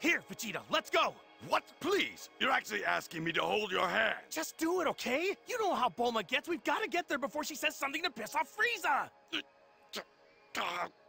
Here, Vegeta, let's go! What? Please! You're actually asking me to hold your hand. Just do it, okay? You know how Bulma gets. We've got to get there before she says something to piss off Frieza!